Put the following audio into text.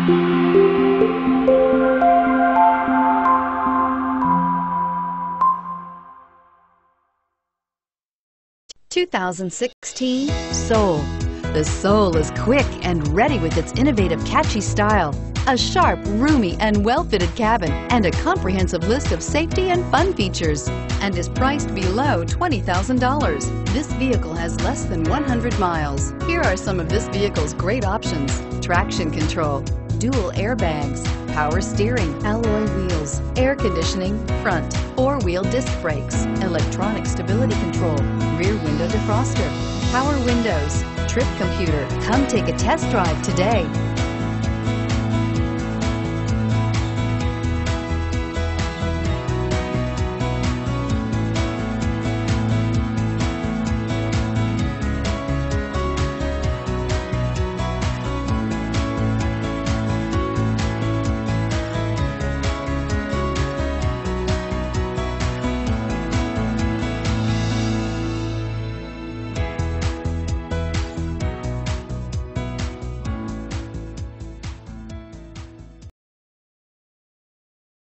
(2016) Soul. The Soul is quick and ready with its innovative, catchy style, a sharp, roomy, and well-fitted cabin, and a comprehensive list of safety and fun features, and is priced below $20,000. This vehicle has less than 100 miles. Here are some of this vehicle's great options: traction control, dual airbags, power steering, alloy wheels, air conditioning, front, four-wheel disc brakes, electronic stability control, rear window defroster, power windows, trip computer. Come take a test drive today.